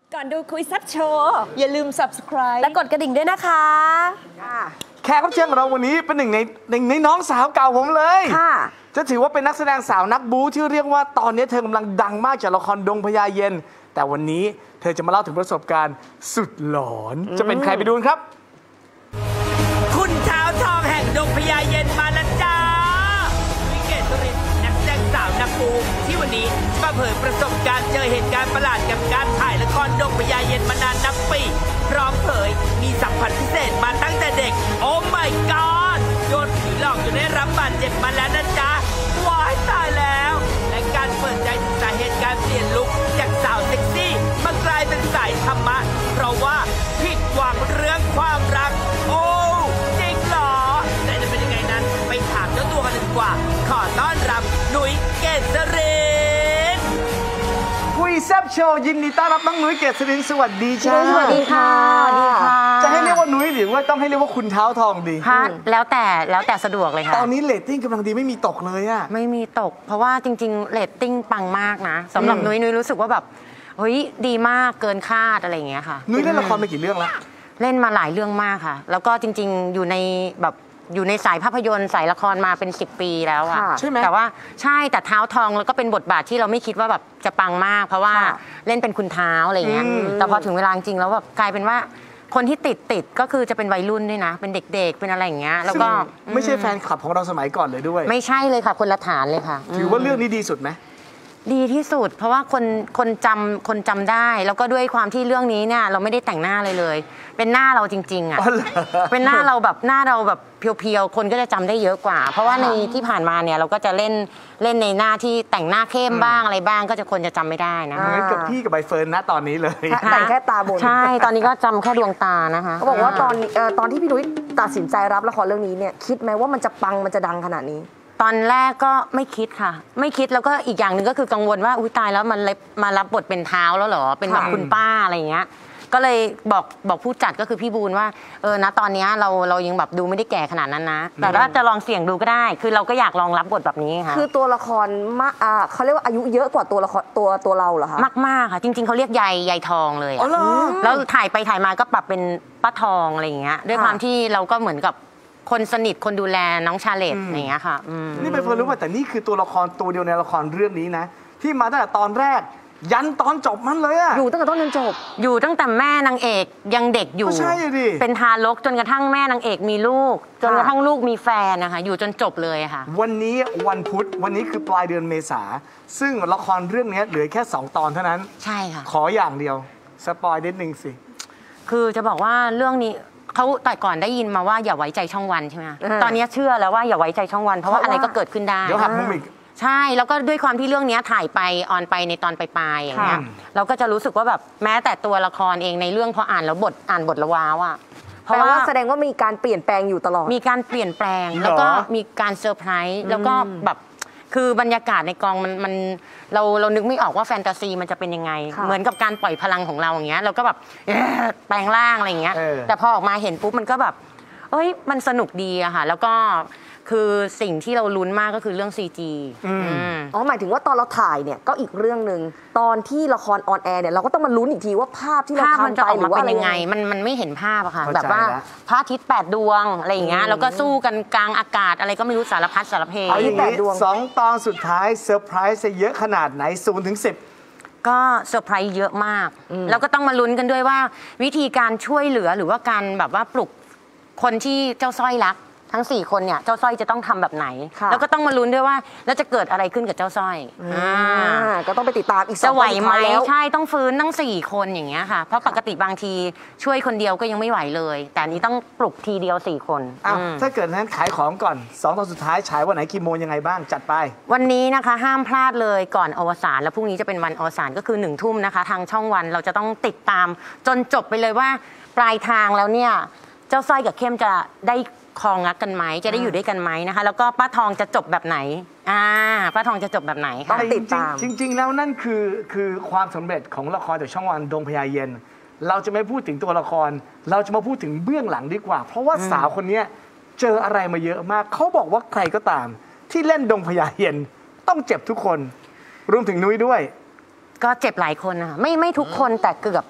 ก่อนดูคุยแซ่บโชว์อย่าลืม subscribe และกดกระดิ่งด้วยนะคะแขกรับเชิญของเราวันนี้เป็นหนึ่งในน้องสาวเก่าผมเลยค่ะจะถือว่าเป็นนักแสดงสาวนักบู๊ที่เรียกว่าตอนนี้เธอกำลังดังมากจากละครดงพญาเย็นแต่วันนี้เธอจะมาเล่าถึงประสบการณ์สุดหลอนจะเป็นใครไปดูครับคุณเท้าทองแห่งดงพญาเย็นมาแล้วจ้าวิเกตสุรินทร์นักแสดงสาวนักบู๊ที่วันนี้จะมาเผยประสบการณ์เจอเหตุการณ์ประหลาดกับการถ่ายละครดงพญาเย็นมานานนับปีพร้อมเผยมีสัมผัสพิเศษมาตั้งแต่เด็กโอ้ my god โดนผีหลอกจนได้รับบาดเจ็บมาแล้วนะจ๊ะว้ายตายแล้วและการเปิดใจถึงสาเหตุการเปลี่ยนลุคจากสาวเซ็กซี่มากลายเป็นสายธรรมะเพราะว่าผิดหวังเรื่องความรักโอ้จริงเหรอแต่จะเป็นยังไงนั้นไปถามเจ้าตัวกันดีกว่าขอต้อนรับหนุ่ยเกษรินคุยแซ่บโชว์ยินดีต้อนรับน้องหนุ่ยเกษรินสวัสดีจ้าสวัสดีค่ะสวัสดีค่ะจะให้เรียกว่าหนุ่ยหรือว่าต้องให้เรียกว่าคุณเท้าทองดีฮะแล้วแต่สะดวกเลยค่ะตอนนี้เรตติ้งกำลังดีไม่มีตกเลยอะไม่มีตกเพราะว่าจริงๆเรตติ้งปังมากนะสำหรับนุ้ยรู้สึกว่าแบบเฮ้ยดีมากเกินคาดอะไรอย่างเงี้ยค่ะนุ้ยเล่นละครมากี่เรื่องแล้วเล่นมาหลายเรื่องมากค่ะแล้วก็จริงๆอยู่ในสายภาพยนตร์สายละครมาเป็น10 ปีแล้วอะใช่ไหมแต่ว่าใช่แต่เท้าทองแล้วก็เป็นบทบาทที่เราไม่คิดว่าแบบจะปังมากเพราะว่าเล่นเป็นคุณเท้าอะไรเงี้ยแต่พอถึงเวลาจริงแล้วแบบกลายเป็นว่าคนที่ติดก็คือจะเป็นวัยรุ่นด้วยนะเป็นเด็กๆเป็นอะไรอย่างเงี้ยแล้วก็ไม่ใช่แฟนคลับของเราสมัยก่อนเลยด้วยไม่ใช่เลยค่ะคนละฐานเลยค่ะถือว่าเรื่องนี้ดีสุดไหมดีที่สุดเพราะว่าคนจำได้แล้วก็ด้วยความที่เรื่องนี้เนี่ยเราไม่ได้แต่งหน้าเลยเป็นหน้าเราจริงๆอ่ะเป็นหน้าเราแบบเพียวๆคนก็จะจำได้เยอะกว่าเพราะว่าในที่ผ่านมาเนี่ยเราก็จะเล่นในหน้าที่แต่งหน้าเข้มบ้างอะไรบ้างก็จะคนจะจำไม่ได้นะเหมือนกับพี่กับใบเฟิร์นนะตอนนี้เลยแต่งแค่ตาบนใช่ตอนนี้ก็จำแค่ดวงตานะคะเขาบอกว่าตอนที่พี่นุ้ยตัดสินใจรับละครเรื่องนี้เนี่ยคิดไหมว่ามันจะปังมันจะดังขนาดนี้ตอนแรกก็ไม่คิดค่ะไม่คิดแล้วก็อีกอย่างหนึ่งก็คือกังวลว่าอุ้ยตายแล้วมันมารับบทเป็นเท้าแล้วเหรอเป็นแบบคุณป้าอะไรอย่างเงี้ยก็เลยบอกผู้จัดก็คือพี่บูนว่านะตอนนี้เรายังแบบดูไม่ได้แก่ขนาดนั้นนะแต่ว่าจะลองเสี่ยงดูก็ได้คือเราก็อยากลองรับบทแบบนี้ค่ะคือตัวละครเขาเรียกว่าอายุเยอะกว่าตัวละครตัวเราเหรอคะมากค่ะจริงๆเขาเรียกยายทองเลยแล้วถ่ายไปถ่ายมาก็ปรับเป็นป้าทองอะไรอย่างเงี้ยด้วยความที่เราก็เหมือนกับคนสนิทคนดูแลน้องชาเลตอย่างเงี้ยค่ะนี่เป็นคนรู้ป่ะแต่นี่คือตัวละครตัวเดียวในละครเรื่องนี้นะที่มาตั้งแต่ตอนแรกยันตอนจบมันเลยอะอยู่ตั้งแต่ต้นจนจบอยู่ตั้งแต่แม่นางเอกยังเด็กอยู่ใช่ดิเป็นทารกจนกระทั่งแม่นางเอกมีลูกจนกระทั่งลูกมีแฟนนะคะอยู่จนจบเลยค่ะวันนี้วันพุธวันนี้คือปลายเดือนเมษาซึ่งละครเรื่องนี้เหลือแค่2 ตอนเท่านั้นใช่ค่ะขออย่างเดียวสปอยนิดนึงสิคือจะบอกว่าเรื่องนี้เขาแต่ก่อนได้ยินมาว่าอย่าไว้ใจช่องวันใช่ไหมตอนนี้เชื่อแล้วว่าอย่าไว้ใจช่องวันเพราะว่าอะไรก็เกิดขึ้นได้เดี๋ยวหักมุมอีกใช่แล้วก็ด้วยความที่เรื่องนี้ถ่ายไปออนไปในตอนปลายๆอย่างเงี้ยเราก็จะรู้สึกว่าแบบแม้แต่ตัวละครเองในเรื่องพออ่านแล้วบทละว้าวอ่ะเพราะว่าแสดงว่ามีการเปลี่ยนแปลงอยู่ตลอดมีการเปลี่ยนแปลงแล้วก็มีการเซอร์ไพรส์แล้วก็แบบคือบรรยากาศในกองมันเรานึกไม่ออกว่าแฟนตาซีมันจะเป็นยังไงเหมือนกับการปล่อยพลังของเราอย่างเงี้ยเราก็แบบแปลงร่างอะไรอย่างเงี้ยแต่พอออกมาเห็นปุ๊บมันก็แบบมันสนุกดีอะค่ะแล้วก็คือสิ่งที่เราลุ้นมากก็คือเรื่อง CG หมายถึงว่าตอนเราถ่ายเนี่ยก็อีกเรื่องนึงตอนที่ละครออนแอร์เนี่ยเราก็ต้องมาลุ้นอีกทีว่าภาพที่เราทำไปหรือว่าอะไรยังไงมันไม่เห็นภาพอะค่ะแบบว่าพระอาทิตย์8 ดวงอะไรอย่างเงี้ยแล้วก็สู้กันกลางอากาศอะไรก็ไม่รู้สารพัดสารเพเอาอย่างนี้2 ตอนสุดท้ายเซอร์ไพรส์เยอะขนาดไหน0 ถึง 10 ก็เซอร์ไพรส์เยอะมากแล้วก็ต้องมาลุ้นกันด้วยว่าวิธีการช่วยเหลือหรือว่าการแบบว่าปลุกคนที่เจ้าสร้อยรักทั้ง4 คนเนี่ยเจ้าสร้อยจะต้องทำแบบไหนแล้วก็ต้องมาลุ้นด้วยว่าแล้วจะเกิดอะไรขึ้นกับเจ้าสร้อยก็ต้องไปติดตามอีกจะไหวไหมใช่ต้องฟื้นทั้ง4 คนอย่างเงี้ยค่ะเพราะปกติบางทีช่วยคนเดียวก็ยังไม่ไหวเลยแต่นี้ต้องปลุกทีเดียว4 คนถ้าเกิดนั้นขายของก่อน2 ตอนสุดท้ายฉายวันไหนกี่โมงยังไงบ้างจัดไปวันนี้นะคะห้ามพลาดเลยก่อนอวสานแล้วพรุ่งนี้จะเป็นวันอวสานก็คือ1 ทุ่มนะคะทางช่องวันเราจะต้องติดตามจนจบไปเลยว่าปลายทางแล้วเนี่ยเจ้าสร้อยกับเข้มจะได้ครองรักกันไหมจะได้อยู่ด้วยกันไหมนะคะแล้วก็ป้าทองจะจบแบบไหนป้าทองจะจบแบบไหนค่ะต้องติดตามจริงๆแล้วนั่นคือความสำเร็จของละครจากช่องวันดงพญาเย็นเราจะไม่พูดถึงตัวละครเราจะมาพูดถึงเบื้องหลังดีกว่าเพราะว่าสาวคนนี้เจออะไรมาเยอะมากเขาบอกว่าใครก็ตามที่เล่นดงพญาเย็นต้องเจ็บทุกคนรวมถึงนุ้ยด้วยก็เจ็บหลายคนนะคะไม่ทุกคนแต่เกือบ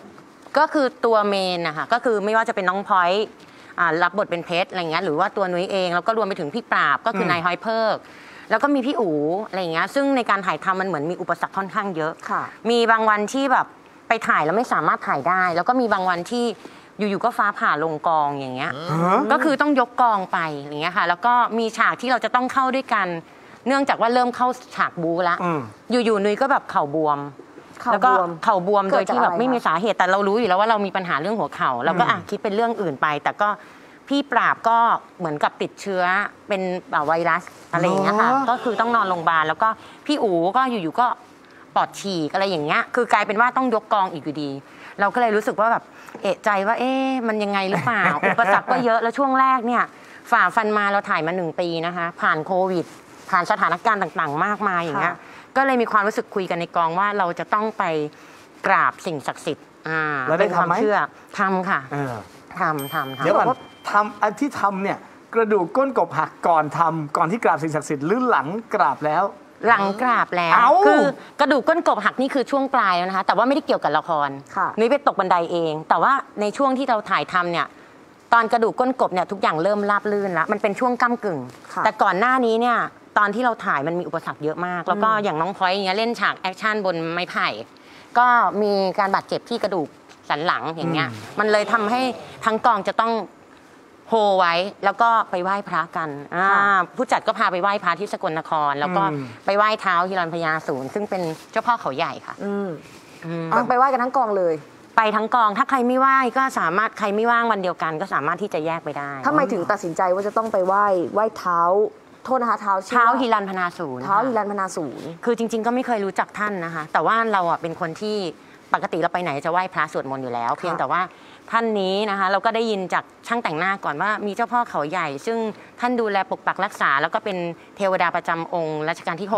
ก็คือตัวเมนนะคะก็คือไม่ว่าจะเป็นน้องพลอยรับบทเป็นเพชรอะไรเงี้ยหรือว่าตัวนุ้ยเองแล้วก็รวมไปถึงพี่ปราบก็คือนายฮอยเพิกแล้วก็มีพี่อู๋อะไรเงี้ยซึ่งในการถ่ายทำมันเหมือนมีอุปสรรคค่อนข้างเยอะมีบางวันที่แบบไปถ่ายแล้วไม่สามารถถ่ายได้ แล้วก็มีบางวันที่อยู่ๆก็ฟ้าผ่าลงกองอย่างเงี้ยก็คือต้องยกกองไปอย่างเงี้ยค่ะแล้วก็มีฉากที่เราจะต้องเข้าด้วยกันเนื่องจากว่าเริ่มเข้าฉากบูแล้วอยู่ๆนุ้ยก็แบบเข่าบวมแล้วก็เข่าบวมโดยที่แบบไม่มีสาเหตุแต่เรารู้อยู่แล้วว่าเรามีปัญหาเรื่องหัวเข่าเราก็คิดเป็นเรื่องอื่นไปแต่ก็พี่ปราบก็เหมือนกับติดเชื้อเป็นไวรัสอะไรอย่างเงี้ยค่ะก็คือต้องนอนโรงพยาบาลแล้วก็พี่อู๋ก็อยู่ๆก็ปอดฉีกอะไรอย่างเงี้ยคือกลายเป็นว่าต้องยกกองอีกอยู่ดีเราก็เลยรู้สึกว่าแบบเอะใจว่ามันยังไงหรือเปล่า อุปสรรคก็เยอะแล้วช่วงแรกเนี่ยฝ่าฟันมาเราถ่ายมา1 ปีนะคะผ่านโควิดผ่านสถานการณ์ต่างๆมากมายอย่างเงี้ยก็เลยมีความรู้สึกคุยกันในกองว่าเราจะต้องไปกราบสิ่งศักดิ์สิทธิ์เป็นความเชื่อทำค่ะทำเดี๋ยวก่อนทำอันที่ทำเนี่ยกระดูกก้นกบหักก่อนทำก่อนที่กราบสิ่งศักดิ์สิทธิ์หรือหลังกราบแล้วหลังกราบแล้วคือกระดูกก้นกบหักนี่คือช่วงปลายแล้วนะคะแต่ว่าไม่ได้เกี่ยวกับละครนุ้ยไปตกบันไดเองแต่ว่าในช่วงที่เราถ่ายทำเนี่ยตอนกระดูกก้นกบเนี่ยทุกอย่างเริ่มราบลื่นแล้วมันเป็นช่วงก้ำกึ่งแต่ก่อนหน้านี้เนี่ยตอนที่เราถ่ายมันมีอุปสรรคเยอะมากแล้วก็อย่างน้องพลอยอย่างเงี้ยเล่นฉากแอคชั่นบนไม้ไผ่ก็มีการบาดเจ็บที่กระดูกสันหลังอย่างเงี้ยมันเลยทำให้ทั้งกองจะต้องโฮไว้แล้วก็ไปไหว้พระกันผู้จัดก็พาไปไหว้พระที่สกลนครแล้วก็ไปไหว้เท้าฮิรัญพญาสูรซึ่งเป็นเจ้าพ่อเขาใหญ่ค่ะไปไหว้กันทั้งกองเลยไปทั้งกองถ้าใครไม่ไหว้ก็สามารถใครไม่ว่างวันเดียวกันก็สามารถที่จะแยกไปได้ทำไมถึงตัดสินใจว่าจะต้องไปไหว้เท้าโทษนะคะเท้าฮิรัญพญาสูรคือจริงๆก็ไม่เคยรู้จักท่านนะคะแต่ว่าเราเป็นคนที่ปกติเราไปไหนจะไหว้พระสวดมนต์อยู่แล้วเพียงแต่ว่าท่านนี้นะคะเราก็ได้ยินจากช่างแต่งหน้าก่อนว่ามีเจ้าพ่อเขาใหญ่ซึ่งท่านดูแลปกปักรักษาแล้วก็เป็นเทวดาประจำองค์รัชกาลที่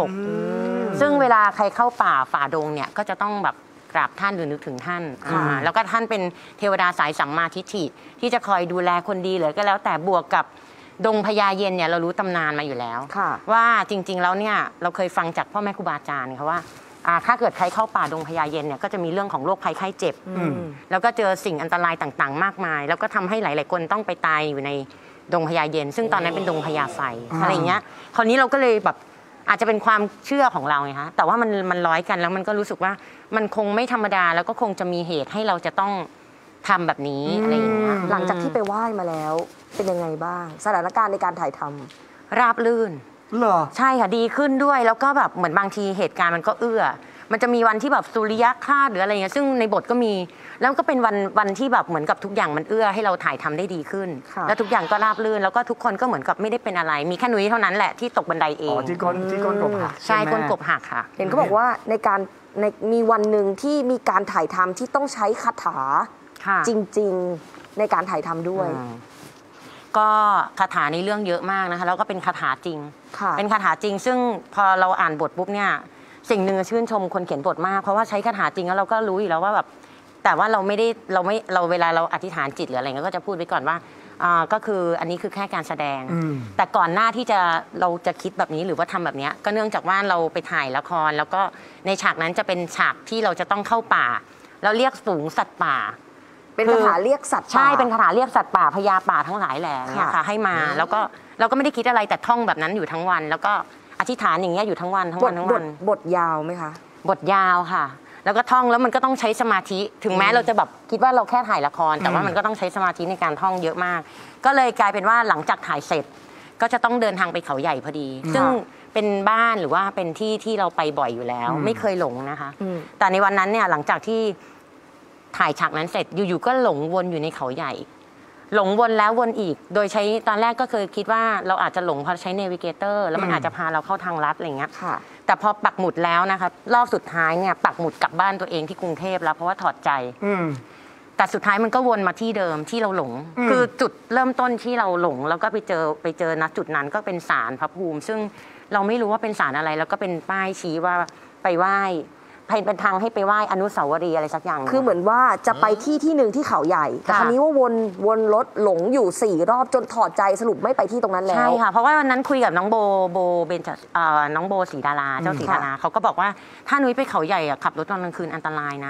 6ซึ่งเวลาใครเข้าป่าฝ่าดงเนี่ยก็จะต้องแบบกราบท่านหรือนึกถึงท่านแล้วก็ท่านเป็นเทวดาสายสัมมาทิฏฐิที่จะคอยดูแลคนดีหรือก็แล้วแต่บวกกับดงพญาเย็นเนี่ยเรารู้ตำนานมาอยู่แล้วว่าจริงๆแล้วเนี่ยเราเคยฟังจากพ่อแม่ครูบาอาจารย์เขาว่าถ้าเกิดใครเข้าป่าดงพญาเย็นเนี่ยก็จะมีเรื่องของโรคภัยไข้เจ็บแล้วก็เจอสิ่งอันตรายต่างๆมากมายแล้วก็ทำให้หลายๆคนต้องไปตายอยู่ในดงพญาเย็นซึ่งตอนนั้นเป็นดงพญาไฟอะไรเงี้ยคราวนี้เราก็เลยแบบอาจจะเป็นความเชื่อของเราไงคะแต่ว่ามันร้อยกันแล้วมันก็รู้สึกว่ามันคงไม่ธรรมดาแล้วก็คงจะมีเหตุให้เราจะต้องทำแบบนี้อะไรอย่างเงี้ยหลังจากที่ไปไหว้มาแล้วเป็นยังไงบ้างสถานการณ์ในการถ่ายทำราบลื่นเหรอใช่ค่ะดีขึ้นด้วยแล้วก็แบบเหมือนบางทีเหตุการณ์มันก็มันจะมีวันที่แบบสุริยคราสหรืออะไรเงี้ยซึ่งในบทก็มีแล้วก็เป็นวันที่แบบเหมือนกับทุกอย่างมันให้เราถ่ายทำได้ดีขึ้นแล้วทุกอย่างก็ราบรื่นแล้วก็ทุกคนก็เหมือนกับไม่ได้เป็นอะไรมีแค่นุ้ยเท่านั้นแหละที่ตกบันไดเองที่ก้นกบหักใช่ก้นกบหักค่ะเห็นเขาบอกว่าในมีวันหนึ่งที่มีการถ่ายทำที่ต้องใช้คาถาจริงๆในการถ่ายทำด้วยก็คาถาในเรื่องเยอะมากนะคะแล้วก็เป็นคาถาจริงเป็นคาถาจริงซึ่งพอเราอ่านบทปุ๊บเนี่ยสิ่งหนึ่งชื่นชมคนเขียนบทมากเพราะว่าใช้คาถาจริงแล้วเราก็รู้อยู่แล้วว่าแบบแต่ว่าเราเวลาเราอธิษฐานจิตหรืออะไรก็จะพูดไว้ก่อนว่าก็คืออันนี้คือแค่การแสดงแต่ก่อนหน้าที่เราจะคิดแบบนี้หรือว่าทำแบบนี้ก็เนื่องจากว่าเราไปถ่ายละครแล้วก็ในฉากนั้นจะเป็นฉากที่เราจะต้องเข้าป่าแล้วเรียกฝูงสัตว์ป่าเป็นคาถาเรียกสัตว์ใช่เป็นคาถาเรียกสัตว์ป่าพญาป่าทั้งหลายแหล่เนี่ยค่ะให้มาแล้วก็เราก็ไม่ได้คิดอะไรแต่ท่องแบบนั้นอยู่ทั้งวันแล้วก็อธิษฐานอย่างเงี้ยอยู่ทั้งวันบทยาวไหมคะบทยาวค่ะแล้วก็ท่องแล้วมันก็ต้องใช้สมาธิถึงแม้เราจะแบบคิดว่าเราแค่ถ่ายละครแต่ว่ามันก็ต้องใช้สมาธิในการท่องเยอะมากก็เลยกลายเป็นว่าหลังจากถ่ายเสร็จก็จะต้องเดินทางไปเขาใหญ่พอดีซึ่งเป็นบ้านหรือว่าเป็นที่เราไปบ่อยอยู่แล้วไม่เคยหลงนะคะแต่ในวันนั้นเนี่ยหลังจากที่ถ่ายฉากนั้นเสร็จอยู่ๆก็หลงวนอยู่ในเขาใหญ่หลงวนแล้ววนอีกโดยใช้ตอนแรกก็เคยคิดว่าเราอาจจะหลงเพราะใช้เนวิเกเตอร์แล้วมันอาจจะพาเราเข้าทางลัดอะไรเงี้ยแต่พอปักหมุดแล้วนะคะรอบสุดท้ายเนี่ยปักหมุดกลับบ้านตัวเองที่กรุงเทพแล้วเพราะว่าถอดใจแต่สุดท้ายมันก็วนมาที่เดิมที่เราหลงคือจุดเริ่มต้นที่เราหลงแล้วก็ไปเจอณจุดนั้นก็เป็นศาลพระภูมิซึ่งเราไม่รู้ว่าเป็นศาลอะไรแล้วก็เป็นป้ายชี้ว่าไปไหว้เป็นทางให้ไปไหว้อนุสาวรีย์อะไรสักอย่างคือเหมือนว่าจะไปที่หนึ่งที่เขาใหญ่แต่คราวนี้ว่าวนรถหลงอยู่4 รอบจนถอดใจสรุปไม่ไปที่ตรงนั้นแล้วใช่ค่ะเพราะว่าวันนั้นคุยกับน้องโบเบนน้องโบศรีดาราเจ้าศรีดาราเขาก็บอกว่าถ้านุ้ยไปเขาใหญ่ขับรถตอนกลางคืนอันตรายนะ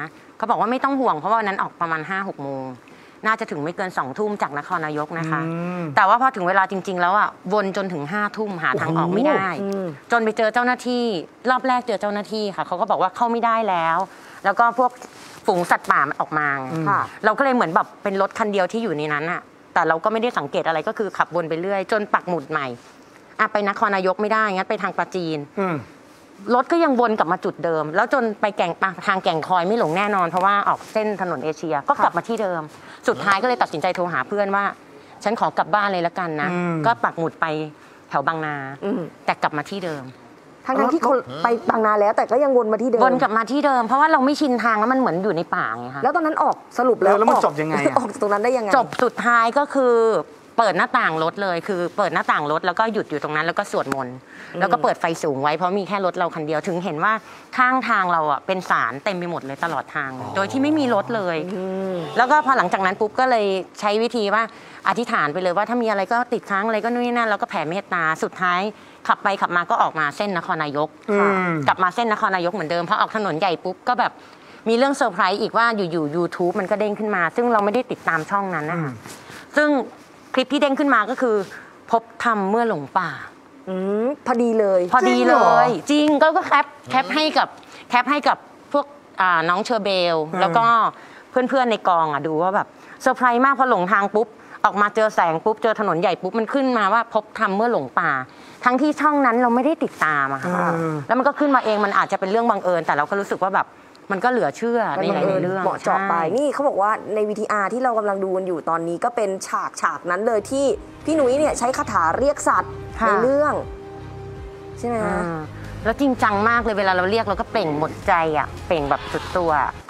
เขาบอกว่าไม่ต้องห่วงเพราะว่าวันนั้นออกประมาณ 5-6 โมงน่าจะถึงไม่เกิน2 ทุ่มจากนครนายกนะคะแต่ว่าพอถึงเวลาจริงๆแล้วอ่ะวนจนถึง5 ทุ่มหาทางออกไม่ได้จนไปเจอเจ้าหน้าที่รอบแรกเจอเจ้าหน้าที่ค่ะเขาก็บอกว่าเข้าไม่ได้แล้วก็พวกฝูงสัตว์ป่ามันออกมาค่ะเราก็เลยเหมือนแบบเป็นรถคันเดียวที่อยู่ในนั้นอ่ะแต่เราก็ไม่ได้สังเกตอะไรก็คือขับวนไปเรื่อยจนปักหมุดใหม่ไปนครนายกไม่ได้งั้นไปทางปราจีนรถก็ยังวนกลับมาจุดเดิมแล้วจนไปทางแก่งคอยไม่หลงแน่นอนเพราะว่าออกเส้นถนนเอเชียก็กลับมาที่เดิมสุดท้ายก็เลยตัดสินใจโทรหาเพื่อนว่าฉันขอกลับบ้านเลยละกันนะก็ปักหมุดไปแถวบางนาแต่กลับมาที่เดิมทั้งที่คนไปบางนาแล้วแต่ก็ยังวนมาที่เดิมวนกลับมาที่เดิมเพราะว่าเราไม่ชินทางแล้วมันเหมือนอยู่ในป่าไงคะแล้วตอนนั้นออกสรุปแล้วมันจบยังไงออกตรงนั้นได้ยังไงจบสุดท้ายก็คือเปิดหน้าต่างรถเลยคือเปิดหน้าต่างรถแล้วก็หยุดอยู่ตรงนั้นแล้วก็สวดมนต์แล้วก็เปิดไฟสูงไว้เพราะมีแค่รถเราคันเดียวถึงเห็นว่าข้างทางเราอ่ะเป็นสารเต็มไปหมดเลยตลอดทางโดยที่ไม่มีรถเลยแล้วก็พอหลังจากนั้นปุ๊บก็เลยใช้วิธีว่าอธิษฐานไปเลยว่าถ้ามีอะไรก็ติดค้างอะไรก็นู่นนี่นั่นแล้วก็แผ่เมตตาสุดท้ายขับไปขับมาก็ออกมาเส้นนครนายกกลับมาเส้นนครนายกเหมือนเดิมพอออกถนนใหญ่ปุ๊บก็แบบมีเรื่องเซอร์ไพรส์อีกว่าอยู่ๆ YouTube มันก็เด้งขึ้นมาซึ่งเราไม่ได้ติดตามช่องนั้นนะคะซึ่งคลิปที่เด้งขึ้นมาก็คือพบธรรมเมื่อหลงป่าพอดีเลยจริงก็แคปให้กับพวกน้องเชอร์เบลแล้วก็เพื่อนๆในกองดูว่าแบบเซอร์ไพรส์มากพอหลงทางปุ๊บออกมาเจอแสงปุ๊บเจอถนนใหญ่ปุ๊บมันขึ้นมาว่าพบธรรมเมื่อหลงป่าทั้งที่ช่องนั้นเราไม่ได้ติดตามอะค่ะแล้วมันก็ขึ้นมาเองมันอาจจะเป็นเรื่องบังเอิญแต่เราก็รู้สึกว่าแบบมันก็เหลือเชื่อในหลายเรื่องเหมาะเจาะไปนี่เขาบอกว่าใน VTR ที่เรากำลังดูกันอยู่ตอนนี้ก็เป็นฉากนั้นเลยที่พี่หนุ่ยเนี่ยใช้คาถาเรียกสัตว์ในเรื่องใช่ไหมแล้วจริงจังมากเลยเวลาเราเรียกเราก็เปล่งหมดใจอ่ะเปล่งแบบสุดตัว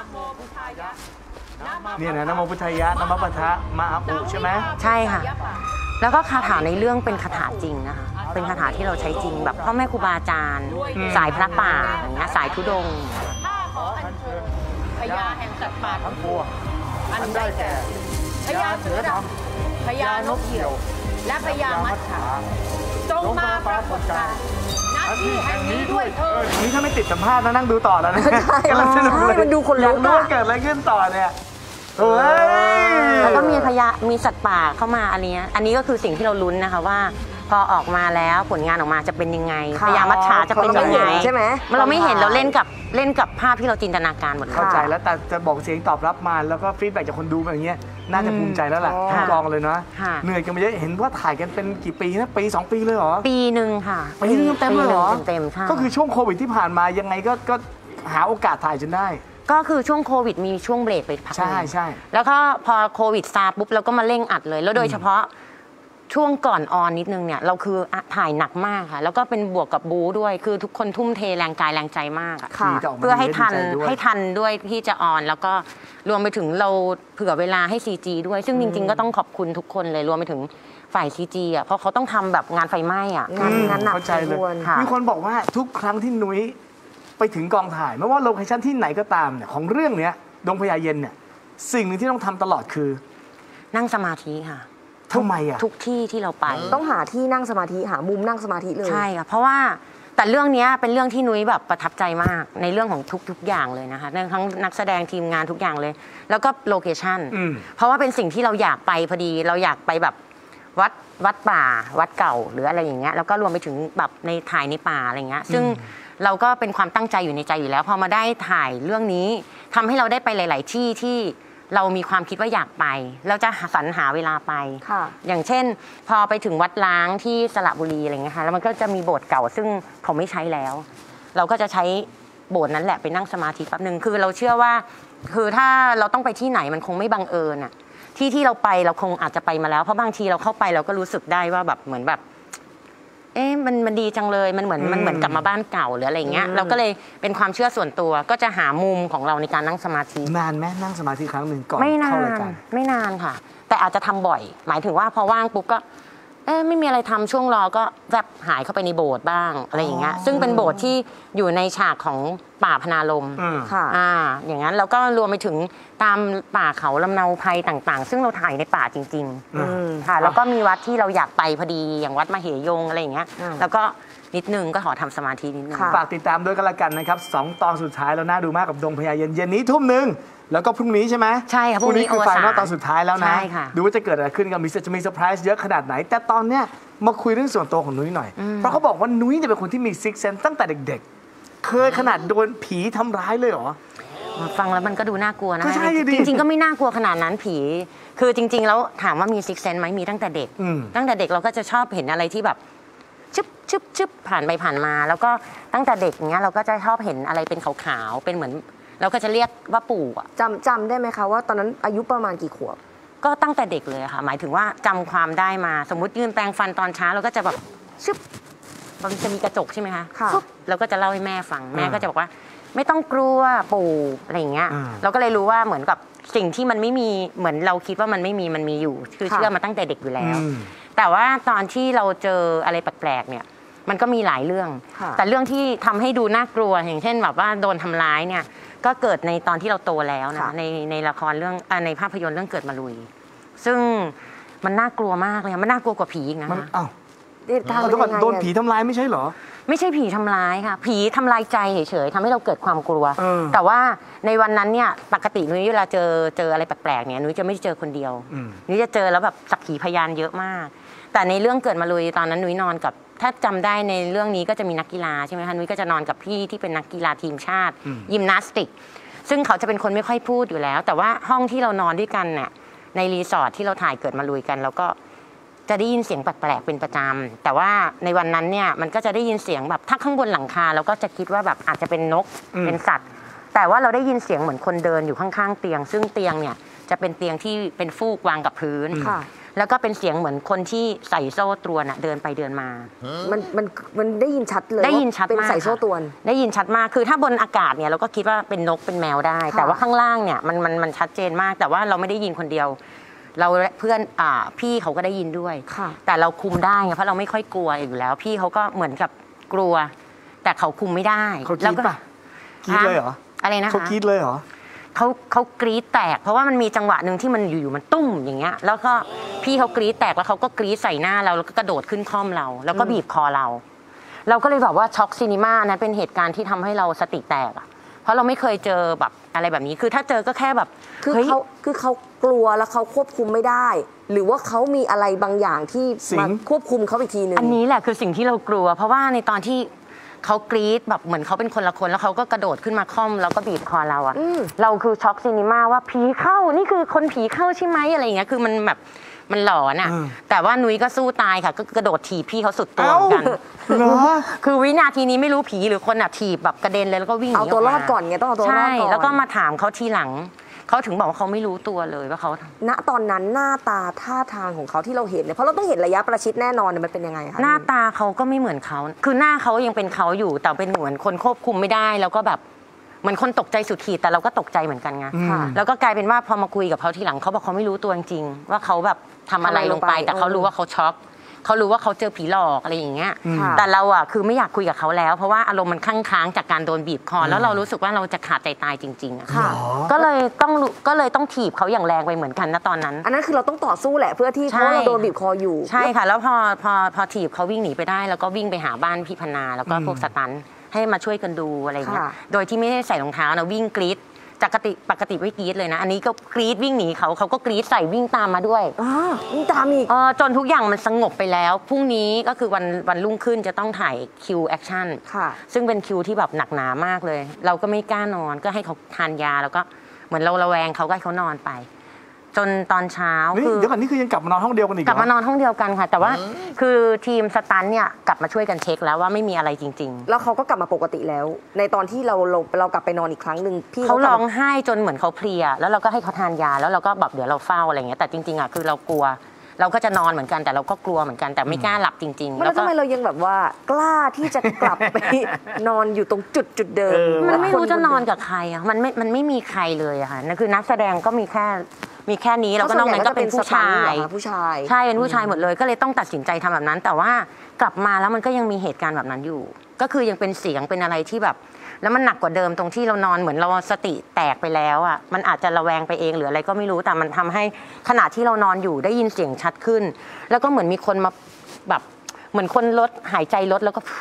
เนี่ยนะนโมพุทธายะนโมปะทะมาอาอุใช่ไหมใช่ค่ะแล้วก็คาถาในเรื่องเป็นคาถาจริงนะคะเป็นคาถาที่เราใช้จริงแบบพ่อแม่ครูบาอาจารย์สายพระป่าอย่างเงี้ยสายธุดงค์พญาแห่งสัตว์ป่าทั้งปวงอันได้แก่พญาเสือดำพญานกเหี่ยวและพญามัจฉาจงมาปรากฏกายณที่แห่งนี้ด้วยเถิดนี่ถ้าไม่ติดสัมภาษณ์นั่งดูต่อแล้วนะกำลังสนุกเลยมันดูคนลุกว่าเกิดอะไรขึ้นต่อเนี่ยแล้วก็มีสัตว์ป่าเข้ามาอันนี้ก็คือสิ่งที่เราลุ้นนะคะว่าพอออกมาแล้วผลงานออกมาจะเป็นยังไงพญามัจฉาจะเป็นยังไงใช่ไหมเราไม่เห็นเราเล่นกับภาพที่เราจินตนาการหมดเข้าใจแล้วแต่จะบอกเสียงตอบรับมาแล้วก็ฟีดแบ็กจากคนดูแบบนี้น่าจะภูมิใจแล้วแหละทั้งกองเลยนะเหนื่อยกันมาเยอะเห็นว่าถ่ายกันเป็นกี่ปีนะปี2 ปีเลยเหรอปีหนึ่งค่ะปีนึงเต็มเลยเหรอเต็มใช่ก็คือช่วงโควิดที่ผ่านมายังไงก็หาโอกาสถ่ายจนได้ก็คือช่วงโควิดมีช่วงเบรกไปพักใช่แล้วก็พอโควิดซาปุ๊บเราก็มาเร่งอัดเลยแล้วโดยเฉพาะช่วงก่อนออนนิดนึงเนี่ยเราคือถ่ายหนักมากค่ะแล้วก็เป็นบวกกับบู๊ด้วยคือทุกคนทุ่มเทแรงกายแรงใจมากเพื่อให้ทันด้วยที่จะออนแล้วก็รวมไปถึงเราเผื่อเวลาให้ CG ด้วยซึ่งจริงๆก็ต้องขอบคุณทุกคนเลยรวมไปถึงฝ่าย CG อ่ะเพราะเขาต้องทำแบบงานไฟไหม้อ่ะงานหนักเข้าใจเลยมีคนบอกว่าทุกครั้งที่นุ้ยไปถึงกองถ่ายไม่ว่าโลเคชั่นที่ไหนก็ตามเนี่ยของเรื่องเนี้ยดงพญาเย็นเนี่ยสิ่งหนึ่งที่ต้องทำตลอดคือนั่งสมาธิค่ะทำไมอ่ะทุกที่ที่เราไปต้องหาที่นั่งสมาธิหามุมนั่งสมาธิเลยใช่ค่ะเพราะว่าแต่เรื่องนี้เป็นเรื่องที่นุ้ยแบบประทับใจมากในเรื่องของทุกอย่างเลยนะคะทั้งนักแสดงทีมงานทุกอย่างเลยแล้วก็โลเคชั่นเพราะว่าเป็นสิ่งที่เราอยากไปพอดีเราอยากไปแบบวัดป่าวัดเก่าหรืออะไรอย่างเงี้ยแล้วก็รวมไปถึงแบบในถ่ายในป่าอะไรเงี้ยซึ่งเราก็เป็นความตั้งใจอยู่ในใจอยู่แล้วพอมาได้ถ่ายเรื่องนี้ทำให้เราได้ไปหลาย ๆ ที่ที่เรามีความคิดว่าอยากไปเราจะสรรหาเวลาไปอย่างเช่นพอไปถึงวัดล้างที่สระบุรีอะไรเงี้ยค่ะแล้วมันก็จะมีโบสถ์เก่าซึ่งเขาไม่ใช้แล้วเราก็จะใช้โบสถ์นั้นแหละไปนั่งสมาธิแป๊บนึงคือเราเชื่อว่าคือถ้าเราต้องไปที่ไหนมันคงไม่บังเอิญอะที่เราไปเราคงอาจจะไปมาแล้วเพราะบางทีเราเข้าไปเราก็รู้สึกได้ว่าแบบเหมือนแบบมันดีจังเลยมันเหมือนกลับมาบ้านเก่าหรืออะไรเงี้ยเราก็เลยเป็นความเชื่อส่วนตัวก็จะหามุมของเราในการนั่งสมาธินานไหมนั่งสมาธิครั้งหนึ่งก่อนเข้ารายการไม่นานค่ะแต่อาจจะทำบ่อยหมายถึงว่าพอว่างปุ๊บก็ไม่มีอะไรทำช่วงรอก็แวบหายเข้าไปในโบสถ์บ้างอะไรอย่างเงี้ยซึ่งเป็นโบสถ์ที่อยู่ในฉากของป่าพนาลมค่ะอย่างนั้นแล้วก็รวมไปถึงตามป่าเขาลำเนาไพรต่างๆซึ่งเราถ่ายในป่าจริงๆค่ะแล้วก็มีวัดที่เราอยากไปพอดีอย่างวัดมเหยงอะไรอย่างเงี้ยแล้วก็นิดนึงก็ขอทำสมาธินิดนึงฝากติดตามด้วยกันละกันนะครับ2 ตอนสุดท้ายแล้วน่าดูมากกับดงพญาเย็นนี้ทุ่ม 1 แล้วก็พรุ่งนี้ใช่ไหมใช่ค่ะพรุ่งนี้คือไฟนอลอวสานตอนสุดท้ายแล้วนะใช่ค่ะดูว่าจะเกิดอะไรขึ้นกันจะมีเซอร์ไพรส์เยอะขนาดไหน แต่ตอนเนี้ยมาคุยเรื่องส่วนตัวของนุ้ยหน่อย เพราะเขาบอกว่านุ้ยเนี่ยเป็นคนที่มีซิกเซนตั้งแต่เด็กๆ เคยขนาดโดนผีทำร้ายเลยเหรอฟังแล้วมันก็ดูน่ากลัวนะก็ใช่ดิจริงๆก็ไม่น่ากลัวขนาดนั้นผี คือจริงๆแล้วถามว่ามีซิกเซนไหมมีตั้งแต่เด็ก ตั้งแต่เด็กเราก็จะชอบเห็นอะไรที่แบบชึบผ่านไปผ่านมา แล้วก็ตั้งแต่เด็กเนี้ยเราก็จะชอบเห็นอะไรเป็นขาวๆเป็นเหมือนเราก็จะเรียกว่าปู่อะจำได้ไหมคะว่าตอนนั้นอายุประมาณกี่ขวบก็ตั้งแต่เด็กเลยค่ะ หมายถึงว่าจำความได้มาสมมุติยืนแปรงฟันตอนเช้าเราก็จะแบบชึบมันจะมีกระจกใช่ไหมคะค่ะปุ๊บเราก็จะเล่าให้แม่ฟังแม่ก็จะบอกว่า ไม่ต้องกลัวปู่อะไรอย่างเงี้ยเราก็เลยรู้ว่าเหมือนกับสิ่งที่มันไม่มีเหมือนเราคิดว่ามันไม่มีมันมีอยู่คือเชื่อมาตั้งแต่เด็กอยู่แล้ว แต่ว่าตอนที่เราเจออะไรแปลกๆเนี่ยมันก็มีหลายเรื่องค่ะแต่เรื่องที่ทำให้ดูน่ากลัวอย่างเช่นแบบว่าโดนทำร้ายเนี่ยก็เกิดในตอนที่เราโตแล้วนะในละครเรื่องในภาพยนตร์เรื่องเกิดมาลุย ซึ่งมันน่ากลัวมากเลยมันน่ากลัวกว่าผีอีกนะมันคะอ้าวทำเดี๋ยวก่อนยังไงโดนผีทำร้ายไม่ใช่เหรอไม่ใช่ผีทำร้ายค่ะ ผีทำลายใจเฉยๆทำให้เราเกิดความกลัว แต่ว่าในวันนั้นเนี่ยปกตินุ้ยเวลาเจออะไรแปลกๆเนี่ยนุ้ยจะไม่เจอคนเดียวนุ้ยจะเจอแล้วแบบสักขีพยานเยอะมาก แต่ในเรื่องเกิดมาลุยตอนนั้นนุ้ยนอนกับถ้าจำได้ในเรื่องนี้ก็จะมีนักกีฬาใช่ไหมคะนุ้ยก็จะนอนกับพี่ที่เป็นนักกีฬาทีมชาติยิมนาสติก ซึ่งเขาจะเป็นคนไม่ค่อยพูดอยู่แล้ว แต่ว่าห้องที่เรานอนด้วยกันเนี่ยในรีสอร์ทที่เราถ่ายเกิดมาลุยกันแล้วก็จะได้ยินเสียงแปลกๆเป็นประจำแต่ว่าในวันนั้นเนี่ยมันก็จะได้ยินเสียงแบบถ้าข้างบนหลังคาเราก็จะคิดว่าแบบอาจจะเป็นนกเป็นสัตว์ แต่ว่าเราได้ยินเสียงเหมือนคนเดินอยู่ข้างๆเตียง ซึ่งเตียงเนี่ยจะเป็นเตียงที่เป็นฟูกวางกับพื้นค่ะแล้วก็เป็นเสียงเหมือนคนที่ใส่โซ่ตรวนเดินไปเดินมามันได้ยินชัดเลยได้ยินชัดเป็นมากใส่โซ่ตรวนได้ยินชัดมากคือถ้าบนอากาศเนี่ยเราก็คิดว่าเป็นนกเป็นแมวได้ค่ะแต่ว่าข้างล่างเนี่ยมันชัดเจนมาก แต่ว่าเราไม่ได้ยินคนเดียว เราเพื่อนพี่เขาก็ได้ยินด้วยค่ะแต่เราคุมได้ไงเพราะเราไม่ค่อยกลัวอยู่แล้ว พี่เขาก็เหมือนกับกลัว แต่เขาคุมไม่ได้เขากรี๊ดแล้วก็ป่ะกรี๊ดเลยเหรออะไรนะคะเขากรี๊ดเลยเหรอเขากรี๊ดแตกเพราะว่ามันมีจังหวะหนึ่งที่มันอยู่ๆมันตุ้มอย่างเงี้ยแล้วก็พี่เขากรี๊ดแตกแล้วเขาก็กรี๊ดใส่หน้าเราแล้วก็กระโดดขึ้นคล่อมเรา แล้วก็บีบคอเรา เราก็เลยแบบว่าช็อกซีนีมานั้นเป็นเหตุการณ์ที่ทำให้เราสติแตกอะเพราะเราไม่เคยเจอแบบอะไรแบบนี้คือถ้าเจอก็แค่แบบคือเฮ้ยเขากลัวแล้วเขาควบคุมไม่ได้ หรือว่าเขามีอะไรบางอย่างที่สิงมาควบคุมเขาอีกทีหนึ่งอันนี้แหละคือสิ่งที่เรากลัว เพราะว่าในตอนที่เขากรี๊ดแบบเหมือนเขาเป็นคนละคนแล้วเขาก็กระโดดขึ้นมาคล่อมแล้วก็บีบคอเราอะเราคือช็อกซีนีมาว่าผีเข้านี่คือคนผีเข้าใช่ไหมอะไรอย่างเงี้ยคือมันแบบมันหลอนอะแต่ว่านุ้ยก็สู้ตายค่ะก็กระโดดถีบพี่เขาสุดตัวเหมือนกันเหรอคือวินาทีนี้ไม่รู้ผีหรือคนอะถีบแบบกระเด็นเลยแล้วก็วิ่งหนีเอาตัวรอดก่อนไงต้องเอาตัวรอดใช่ก่อนแล้วก็มาถามเขาทีหลังเขาถึงบอกว่าเขาไม่รู้ตัวเลยว่าเขาณตอนนั้นหน้าตาท่าทางของเขาที่เราเห็นเนี่ยเพราะเราต้องเห็นระยะประชิดแน่นอนเนี่ยมันเป็นยังไงคะหน้าตาเขาก็ไม่เหมือนเขาคือหน้าเขายังเป็นเขาอยู่แต่เป็นเหมือนคนควบคุมไม่ได้แล้วก็แบบเหมือนคนตกใจสุดขีดแต่เราก็ตกใจเหมือนกันไงค่ะแล้วก็กลายเป็นว่าพอมาคุยกับเขาทีหลังเขาบอกเขาไม่รู้ตัวจริงๆว่าเขาแบบทำอะไรลงไปแต่เขารู้ว่าเขาช็อกเขารู้ว่าเขาเจอผีหลอกอะไรอย่างเงี้ยค่ะแต่เราอ่ะคือไม่อยากคุยกับเขาแล้วเพราะว่าอารมณ์มันค้างจากการโดนบีบคอแล้วเรารู้สึกว่าเราจะขาดใจตายจริงๆอะค่ะก็เลยต้องถีบเขาอย่างแรงไปเหมือนกันนะตอนนั้นอันนั้นคือเราต้องต่อสู้แหละเพื่อที่ใช่เพราะเราโดนบีบคออยู่ใช่ค่ะแล้วพอถีบเขาวิ่งหนีไปได้แล้วก็วิ่งไปหาบ้านพี่พนาแล้วก็พวกสตันท์ให้มาช่วยกันดูอะไรเงี้ยค่ะโดยที่ไม่ได้ใส่รองเท้านะวิ่งกรี๊ดปกติไม่กรี๊ดเลยนะอันนี้ก็กรี๊ดวิ่งหนีเขาก็กรี๊ดใส่วิ่งตามมาด้วยนี่ตามอีกจนทุกอย่างมันสงบไปแล้วพรุ่งนี้ก็คือวันรุ่งขึ้นจะต้องถ่ายคิวแอคชั่นค่ะซึ่งเป็นคิวที่แบบหนักหนามากเลย เราก็ไม่กล้านอนก็ให้เขาทานยาแล้วก็เหมือนเราระแวงเขาก็ให้เขานอนไป จนตอนเช้านี่คือเดี๋ยวก่อนนี่คือยังกลับมานอนห้องเดียวกันอีกเหกรลับมานอนห้องเดียวกันค่ะ แต่ว่าคือทีมสตันท์เนี่ยกลับมาช่วยกันเช็คแล้วว่าไม่มีอะไรจริงแล้วเขาก็กลับมาปกติแล้ว ในตอนที่เรากลับไปนอนอีกครั้งหนึ่งพี่ๆเขากลัร้บองมาไห้จนเหมือนเขาเพลียแล้วเราก็ให้เขาทานยาแล้วเราก็แบบเดี๋ยวเราเฝ้าอะไรเงี้ยแต่จริงๆอ่ะคือเรากลัว เราก็จะนอนเหมือนกันแต่เราก็กลัวเหมือนกันแต่ไม่กล้าหลับจริงๆแล้วทำไมเรายังแบบว่ากล้าที่จะกลับไป นอนอยู่ตรงจุดเดิมมันไม่รู้จะนอนกับกับใครอ่ะมันไม่มีใครเลยอะค่ะนั่นคือนักแสดงก็มีแค่นี้แล้วก็นอกนั้นก็เป็นผู้ชายผู้ชายใช่เป็นผู้ชายหมดเลยก็เลยต้องตัดสินใจทำแบบนั้น แต่ว่ากลับมาแล้วมันก็ยังมีเหตุการณ์แบบนั้นอยู่ ก็คือยังเป็นเสียงเป็นอะไรที่แบบ แล้วมันหนักกว่าเดิมตรงที่เรานอนเหมือนเราสติแตกไปแล้วอ่ะมันอาจจะระแวงไปเองหรืออะไรก็ไม่รู้แต่มันทำให้ขณะที่เรานอนอยู่ได้ยินเสียงชัดขึ้น แล้วก็เหมือนมีคนมาแบบเหมือนคนหายใจลดแล้วก็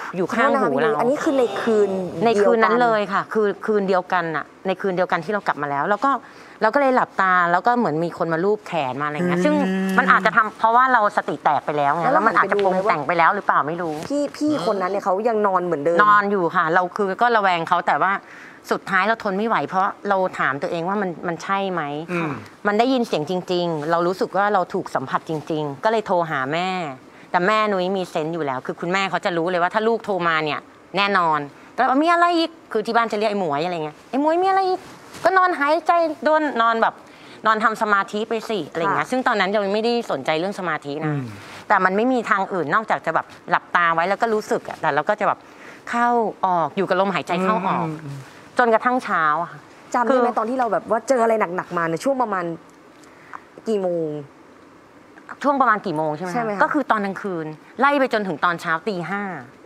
อยู่ข้างหูเราอันนี้คือในคืนนั้นเลยค่ะคือคืนเดียวกันอะในคืนเดียวกันที่เรากลับมาแล้วแล้วก็เราก็เลยหลับตาแล้วก็เหมือนมีคนมาลูบแขนมาอะไรเงี้ยซึ่งมันอาจจะทำเพราะว่าเราสติแตกไปแล้วไงแล้วมันอาจจะปรุงแต่งไปแล้วหรือเปล่าไม่รู้พี่คนนั้นเนี่ยเขายังนอนเหมือนเดิมนอนอยู่ค่ะเราคือก็ระแวงเขาแต่ว่าสุดท้ายเราทนไม่ไหวเพราะเราถามตัวเองว่ามันใช่ไหมมันได้ยินเสียงจริงๆเรารู้สึกว่าเราถูกสัมผัสจริงๆก็เลยโทรหาแม่แต่แม่นุ้ยมีเซนส์อยู่แล้วคือคุณแม่เขาจะรู้เลยว่าถ้าลูกโทรมาเนี่ยแน่นอนก็ว่ามีอะไรอีกคือที่บ้านจะเรียกไอ้หมวยอะไรเงี้ยไอ้หมวยมีอะไรอีกก็นอนหายใจนอนแบบนอนทำสมาธิไปสิอะไรเงี้ยซึ่งตอนนั้นเราไม่ได้สนใจเรื่องสมาธินะแต่มันไม่มีทางอื่นนอกจากจะแบบหลับตาไว้แล้วก็รู้สึกแต่เราก็จะแบบเข้าออกอยู่กับลมหายใจเข้าออกจนกระทั่งเช้าค่ะจำได้ไหมตอนที่เราแบบว่าเจออะไรหนักๆมาในช่วงประมาณกี่โมงช่วงประมาณกี่โมงใช่ไหมก็คือตอนกลางคืนไล่ไปจนถึงตอนเช้าตี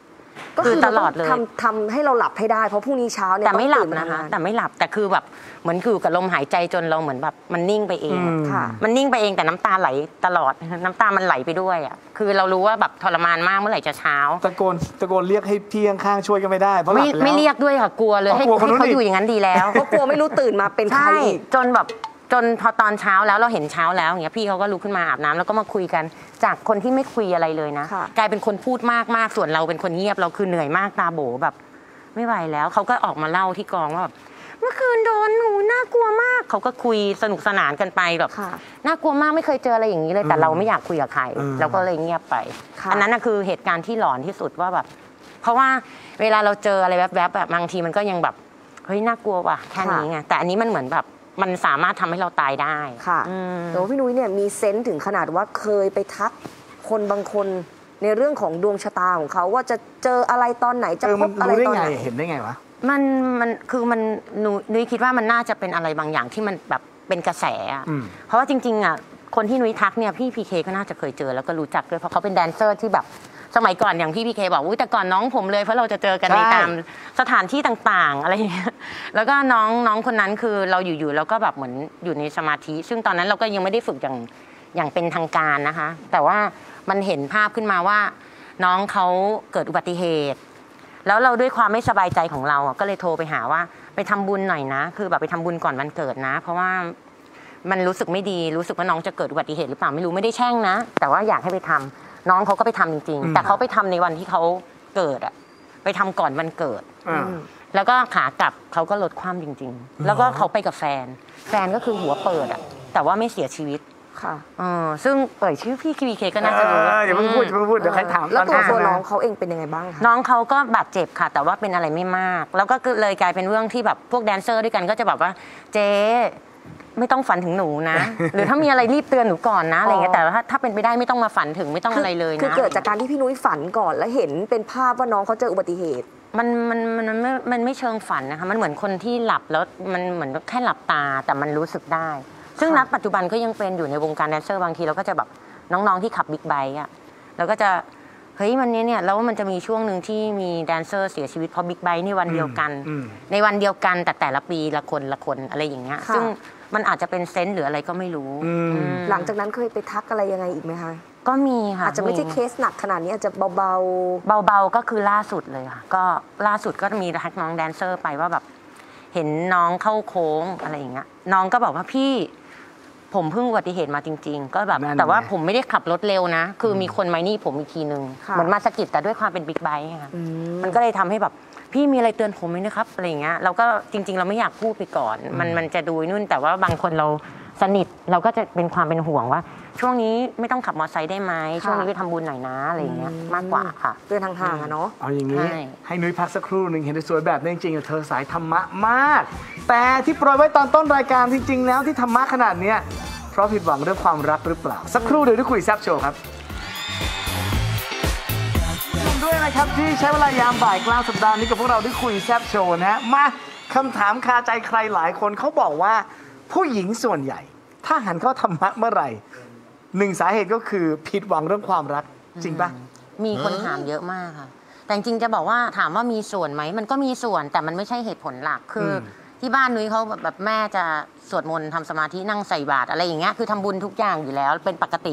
5 ก็คือตลอดเลยทำให้เราหลับให้ได้เพราะพรุ่งนี้เช้าเนี่ยแต่ไม่หลับนะคะแต่ไม่หลับแต่คือแบบเหมือนคือกับลมหายใจจนเราเหมือนแบบมันนิ่งไปเองมันนิ่งไปเองแต่น้ำตาไหลตลอดน้ำตามันไหลไปด้วยอ่ะคือเรารู้ว่าแบบทรมานมากเมื่อไหร่จะเช้าตะโกนเรียกให้พี่ข้างๆช่วยก็ไม่ได้เพราะไม่เรียกด้วยค่ะกลัวเลยให้เขาอยู่อย่างนั้นดีแล้วเพราะกลัวไม่รู้ตื่นมาเป็นใครจนพอตอนเช้าแล้วเราเห็นเช้าแล้วอย่างเงี้ยพี่เขาก็ลุกขึ้นมาอาบน้ำแล้วก็มาคุยกันจากคนที่ไม่คุยอะไรเลยนะกลายเป็นคนพูดมากส่วนเราเป็นคนเงียบเราคือเหนื่อยมากตาโบแบบไม่ไหวแล้วเขาก็ออกมาเล่าที่กองว่าแบบเมื่อคืนโดนหนูน่ากลัวมากเขาก็คุยสนุกสนานกันไปแบบน่ากลัวมากไม่เคยเจออะไรอย่างนี้เลยแต่เราไม่อยากคุยกับใครเราก็เลยเงียบไปอันนั้นคือเหตุการณ์ที่หลอนที่สุดว่าแบบเพราะว่าเวลาเราเจออะไรแวบๆแบบบางทีมันก็ยังแบบเฮ้ยน่ากลัวว่ะแค่นี้ไงแต่อันนี้มันเหมือนแบบมันสามารถทำให้เราตายได้ค่ะแต่ว่าพี่นุ้ยเนี่ยมีเซนส์ถึงขนาดว่าเคยไปทักคนบางคนในเรื่องของดวงชะตาของเขาว่าจะเจออะไรตอนไหนจะพบอะไรตอนไหนเห็นได้ไงวะมันคือมันนุ้ยคิดว่ามันน่าจะเป็นอะไรบางอย่างที่มันแบบเป็นกระแสเพราะว่าจริงๆอ่ะคนที่นุ้ยทักเนี่ยพี่พีเคก็น่าจะเคยเจอแล้วก็รู้จักด้วยเพราะเขาเป็นแดนเซอร์ที่แบบสมัยก่อนอย่างพี่พีเคบอกแต่ก่อนน้องผมเลยเพราะเราจะเจอกันในตามสถานที่ต่างๆอะไรอย่างเงี้ยแล้วก็น้องคนนั้นคือเราอยู่ๆแล้วก็แบบเหมือนอยู่ในสมาธิซึ่งตอนนั้นเราก็ยังไม่ได้ฝึกอย่างเป็นทางการนะคะแต่ว่ามันเห็นภาพขึ้นมาว่าน้องเขาเกิดอุบัติเหตุแล้วเราด้วยความไม่สบายใจของเราก็เลยโทรไปหาว่าไปทำบุญหน่อยนะคือแบบไปทำบุญก่อนวันเกิดนะเพราะว่ามันรู้สึกไม่ดีรู้สึกว่าน้องจะเกิดอุบัติเหตุหรือเปล่าไม่รู้ไม่ได้แช่งนะแต่ว่าอยากให้ไปทำน้องเขาก็ไปทำจริงๆแต่เขาไปทำในวันที่เขาเกิดอะไปทำก่อนวันเกิดแล้วก็ขากลับเขาก็ลดความจริงๆแล้วก็เขาไปกับแฟนก็คือหัวเปิดอะแต่ว่าไม่เสียชีวิตค่ะซึ่งชื่อพี่คีเคก็น่าจะรู้อย่าเพิ่งพูดเดี๋ยวใครถามแล้วตัวน้องเขาเองเป็นยังไงบ้างคะน้องเขาก็บาดเจ็บค่ะแต่ว่าเป็นอะไรไม่มากแล้วก็เลยกลายเป็นเรื่องที่แบบพวกแดนเซอร์ด้วยกันก็จะแบบว่าเจ๊ไม่ต้องฝันถึงหนูนะหรือถ้ามีอะไรรีบเตือนหนูก่อนนะอะไรเงี้ยแต่ถ้าเป็นไปได้ไม่ต้องมาฝันถึงไม่ต้องอะไรเลยนะคือเกิดจากการที่พี่นุ้ยฝันก่อนแล้วเห็นเป็นภาพว่าน้องเขาเจออุบัติเหตุมันไม่เชิงฝันนะคะมันเหมือนคนที่หลับแล้วมันเหมือนแค่หลับตาแต่มันรู้สึกได้ซึ่งณปัจจุบันก็ยังเป็นอยู่ในวงการแดนเซอร์บางทีเราก็จะแบบน้องๆที่ขับบิ๊กไบค์อ่ะเราก็จะเฮ้ยมันเนี่ยแล้วมันจะมีช่วงหนึ่งที่มีแดนเซอร์เสียชีวิตเพราะบิ๊กไบค์ในวันเดียวกันในวันเดียวกันแต่ละปีละคนอะไรอย่างเงี้ยซึ่งมันอาจจะเป็นเซนส์หรืออะไรก็ไม่รู้หลังจากนั้นเคยไปทักอะไรยังไงอีกไหมคะก็มีค่ะอาจจะไม่ใช่เคสหนักขนาดนี้อาจจะเบาก็คือล่าสุดเลยค่ะก็ล่าสุดก็มีทักน้องแดนเซอร์ไปว่าแบบเห็นน้องเข้าโค้งอะไรอย่างเงี้ยน้องก็บอกว่าพี่ผมเพิ่งอุบัติเหตุมาจริงๆก็แบบแต่ว่าผมไม่ได้ขับรถเร็วนะคือมีคนมานี่ผมอีกทีนึงเหมือนมาสะกิดแต่ด้วยความเป็นบิ๊กไบค์ค่ะมันก็เลยทำให้แบบพี่มีอะไรเตือนผมไหมนะครับอะไรอย่างเงี้ยเราก็จริงๆเราไม่อยากพูดไปก่อนมันจะดูนู่นแต่ว่าบางคนเราสนิทเราก็จะเป็นความเป็นห่วงว่าช่วงนี้ไม่ต้องขับมอเตอร์ไซค์ได้ไหมช่วงนี้ไปทำบุญหน่อยนะอะไรอย่างเงี้ยมากกว่าค่ะเตือนทางๆเนาะเอาอย่างนี้ให้นุ้ยพักสักครู่หนึ่งเห็นสวยแบบนี้จริงๆเธอสายธรรมะมากแต่ที่โปรยไว้ตอนต้นรายการจริงๆแล้วที่ธรรมะขนาดเนี้ยเพราะผิดหวังเรื่องความรักหรือเปล่าสักครู่เดี๋ยวได้คุยแซ่บโชว์ครับด้วยนะครับที่ใช้เวลายามบ่ายกลางสัปดาห์นี้กับพวกเราได้คุยแซ่บโชว์นะฮะมาคำถามคาใจใครหลายคนเขาบอกว่าผู้หญิงส่วนใหญ่ถ้าหันเข้าธรรมะเมื่อไหร่หนึ่งสาเหตุก็คือผิดหวังเรื่องความรักจริงปะมีคนถามเยอะมากค่ะแต่จริงจะบอกว่าถามว่ามีส่วนไหมมันก็มีส่วนแต่มันไม่ใช่เหตุผลหลักคือที่บ้านนุ้ยเขาแบบแม่จะสวดมนต์ทำสมาธินั่งใส่บาตรอะไรอย่างเงี้ยคือทำบุญทุกอย่างอยู่แล้วเป็นปกติ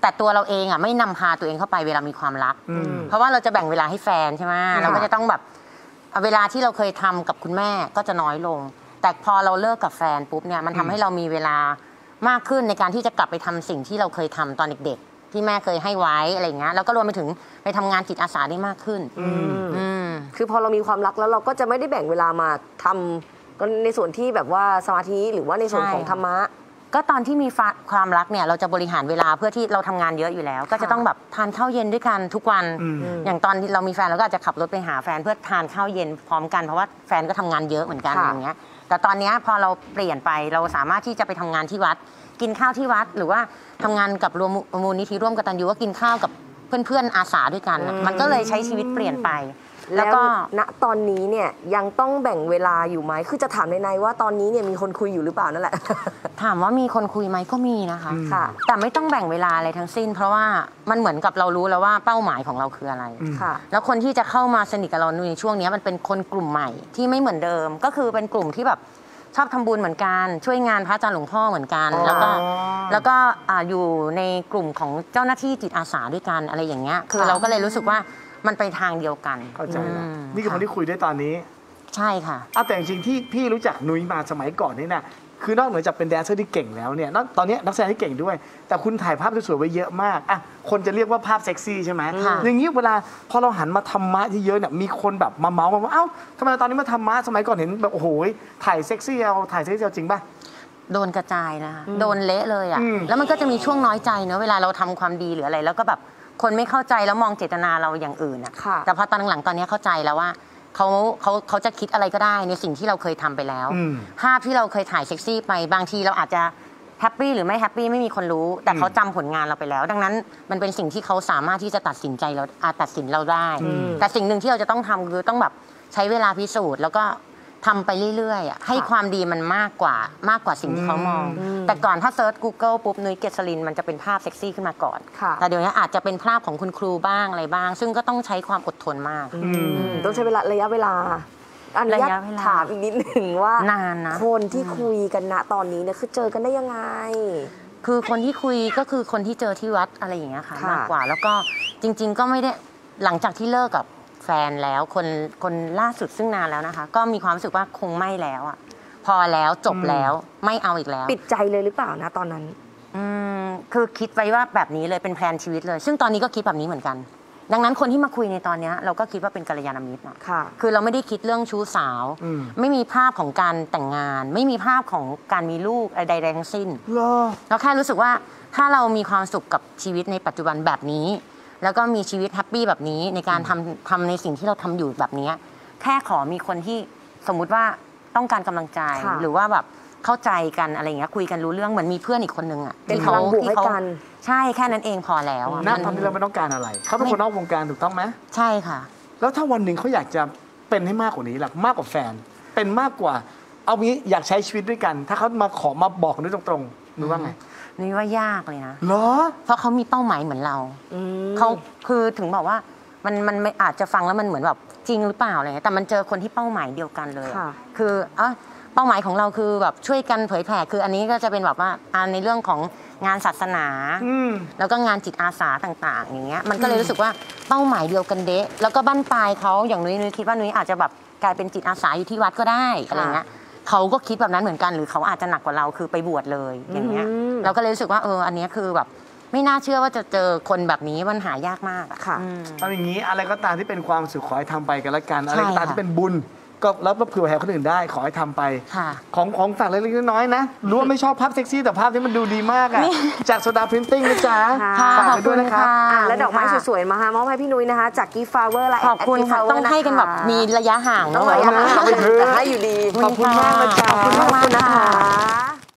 แต่ตัวเราเองอ่ะไม่นำพาตัวเองเข้าไปเวลามีความรักเพราะว่าเราจะแบ่งเวลาให้แฟนใช่ไหมเราก็จะต้องแบบเวลาที่เราเคยทำกับคุณแม่ก็จะน้อยลงแต่พอเราเลิกกับแฟนปุ๊บเนี่ยมันทำให้เรามีเวลามากขึ้นในการที่จะกลับไปทำสิ่งที่เราเคยทำตอนเด็กๆที่แม่เคยให้ไว้อะไรอย่างเงี้ยแล้วก็รวมไปถึงไปทำงานจิตอาสาได้มากขึ้นคือพอเรามีความรักแล้วเราก็จะไม่ได้แบ่งเวลามาทำก็ในส่วนที่แบบว่าสมาธิหรือว่าในส่วนของธรรมะก็ตอนที่มีความรักเนี่ยเราจะบริหารเวลาเพื่อที่เราทำงานเยอะอยู่แล้วก็จะต้องแบบทานข้าวเย็นด้วยกันทุกวันอย่างตอนที่เรามีแฟนเราก็อาจจะขับรถไปหาแฟนเพื่อทานข้าวเย็นพร้อมกันเพราะว่าแฟนก็ทำงานเยอะเหมือนกันอย่างเงี้ยแต่ตอนนี้พอเราเปลี่ยนไปเราสามารถที่จะไปทำงานที่วัดกินข้าวที่วัดหรือว่าทำงานกับมูลนิธิร่วมกตัญญูก็กินข้าวกับเพื่อนๆอาสาด้วยกันมันก็เลยใช้ชีวิตเปลี่ยนไปแล้วก็ณตอนนี้เนี่ยยังต้องแบ่งเวลาอยู่ไหมคือจะถามในว่าตอนนี้เนี่ยมีคนคุยอยู่หรือเปล่านั่นแหละถามว่ามีคนคุยไหมก็มีนะคะค่ะแต่ไม่ต้องแบ่งเวลาอะไรทั้งสิ้นเพราะว่ามันเหมือนกับเรารู้แล้วว่าเป้าหมายของเราคืออะไรค่ะแล้วคนที่จะเข้ามาสนิทกับเราในช่วงนี้มันเป็นคนกลุ่มใหม่ที่ไม่เหมือนเดิมก็คือเป็นกลุ่มที่แบบชอบทำบุญเหมือนกันช่วยงานพระอาจารย์หลวงพ่อเหมือนกันแล้วก็อยู่ในกลุ่มของเจ้าหน้าที่จิตอาสาด้วยกันอะไรอย่างเงี้ยคือเราก็เลยรู้สึกว่ามันไปทางเดียวกันเข้าใจแล้วนี่คือคนที่คุยด้วยตอนนี้ใช่ค่ะแต่จริงๆที่พี่รู้จักนุ้ยมาสมัยก่อนนี่นะคือนอกเหนือจากเป็นแดนเซอร์ที่เก่งแล้วเนี่ยตอนนี้นักแสดงที่เก่งด้วยแต่คุณถ่ายภาพสวยๆไว้เยอะมากคนจะเรียกว่าภาพเซ็กซี่ใช่ไหมอย่างนี้เวลาพอเราหันมาธรรมะเยอะๆเนี่ยมีคนแบบมาเมาส์ว่าเอ้าทำไมตอนนี้มาธรรมะสมัยก่อนเห็นแบบโอ้โหถ่ายเซ็กซี่ถ่ายเซ็กซี่จริงป่ะโดนกระจายนะคะโดนเละเลยอ่ะแล้วมันก็จะมีช่วงน้อยใจเนอะเวลาเราทำความดีหรืออะไรแล้วก็แบบคนไม่เข้าใจแล้วมองเจตนาเราอย่างอื่นอ่ะแต่พอตอนหลังๆตอนนี้เข้าใจแล้วว่าเขาจะคิดอะไรก็ได้ในสิ่งที่เราเคยทำไปแล้วภาพที่เราเคยถ่ายเซ็กซี่ไปบางทีเราอาจจะแฮปปี้หรือไม่แฮปปี้ไม่มีคนรู้แต่เขาจำผลงานเราไปแล้วดังนั้นมันเป็นสิ่งที่เขาสามารถที่จะตัดสินใจเราตัดสินเราได้แต่สิ่งหนึ่งที่เราจะต้องทำคือต้องแบบใช้เวลาพิสูจน์แล้วก็ทำไปเรื่อยๆให้ความดีมันมากกว่าสิ่งที่เขามองแต่ก่อนถ้าเซิร์ช Google ปุ๊บนุ้ยเกษรินมันจะเป็นภาพเซ็กซี่ขึ้นมาก่อนแต่เดี๋ยวนี้อาจจะเป็นภาพของคุณครูบ้างอะไรบ้างซึ่งก็ต้องใช้ความอดทนมากต้องใช้ระยะเวลาอนุญาตถามอีกนิดหนึ่งว่านานนะคนที่คุยกันณตอนนี้เนี่ยคือเจอกันได้ยังไงคือคนที่คุยก็คือคนที่เจอที่วัดอะไรอย่างเงี้ยค่ะมากกว่าแล้วก็จริงๆก็ไม่ได้หลังจากที่เลิกกับแฟนแล้วคนล่าสุดซึ่งนานแล้วนะคะก็มีความรู้สึกว่าคงไม่แล้วอ่ะพอแล้วจบแล้วไม่เอาอีกแล้วปิดใจเลยหรือเปล่านะตอนนั้นคือคิดไว้ว่าแบบนี้เลยเป็นแพลนชีวิตเลยซึ่งตอนนี้ก็คิดแบบนี้เหมือนกันดังนั้นคนที่มาคุยในตอนนี้เราก็คิดว่าเป็นกัลยาณมิตรนะคือเราไม่ได้คิดเรื่องชู้สาวไม่มีภาพของการแต่งงานไม่มีภาพของการมีลูกใดๆทั้งสิ้นเราแค่รู้สึกว่าถ้าเรามีความสุขกับชีวิตในปัจจุบันแบบนี้แล้วก็มีชีวิตแฮปปี้แบบนี้ในการทำในสิ่งที่เราทำอยู่แบบนี้แค่ขอมีคนที่สมมุติว่าต้องการกำลังใจหรือว่าแบบเข้าใจกันอะไรอย่างเงี้ยคุยกันรู้เรื่องเหมือนมีเพื่อนอีกคนนึงอ่ะเป็นพลังบวกให้กันใช่แค่นั้นเองพอแล้วณตอนนี้เราไม่ต้องการอะไรเขาเป็นคนนอกวงการถูกต้องไหมใช่ค่ะแล้วถ้าวันหนึ่งเขาอยากจะเป็นให้มากกว่านี้ล่ะมากกว่าแฟนเป็นมากกว่าเอางี้อยากใช้ชีวิตด้วยกันถ้าเขามาขอมาบอกกันด้วยตรงๆนึกว่าไงนี่ว่ายากเลยนะเหรอเพราะเขามีเป้าหมายเหมือนเราเขาคือถึงบอกว่ามันไม่อาจจะฟังแล้วมันเหมือนแบบจริงหรือเปล่าอะไรแต่มันเจอคนที่เป้าหมายเดียวกันเลยคือเป้าหมายของเราคือแบบช่วยกันเผยแผ่คืออันนี้ก็จะเป็นแบบว่าในเรื่องของงานศาสนาแล้วก็งานจิตอาสาต่างๆอย่างเงี้ยมันก็เลยรู้สึกว่าเป้าหมายเดียวกันเด๊ะแล้วก็บั้นปลายเขาอย่างนุ้ยคิดว่านุ้ยอาจจะแบบกลายเป็นจิตอาสาอยู่ที่วัดก็ได้อะไรเงี้ยเขาก็คิดแบบนั้นเหมือนกันหรือเขาอาจจะหนักกว่าเราคือไปบวชเลยอย่างเงี้ยเราก็เลยรู้สึกว่าอันนี้คือแบบไม่น่าเชื่อว่าจะเจอคนแบบนี้มันหายากมากค่ะเอาอย่างนี้อะไรก็ตามที่เป็นความสุขขอให้ทำไปกันละกันอะไรก็ตามที่เป็นบุญก็รับเผื่อแผ่คนอื่นได้ขอให้ทำไปของฝากเล็กๆน้อยๆนะรู้ว่าไม่ชอบภาพเซ็กซี่แต่ภาพนี้มันดูดีมากอ่ะจากโซดาพรินติ้งนะจ๊ะฝากด้วยนะครับและดอกไม้สวยๆมามอบให้พี่นุ้ยนะคะจากกิฟต์ฟลาเวอร์และขอบคุณค่ะต้องให้กันแบบมีระยะห่างต้องระยะห่างแต่ให้อยู่ดีขอบคุณมากนะจ๊ะขอบคุณมากนะคะ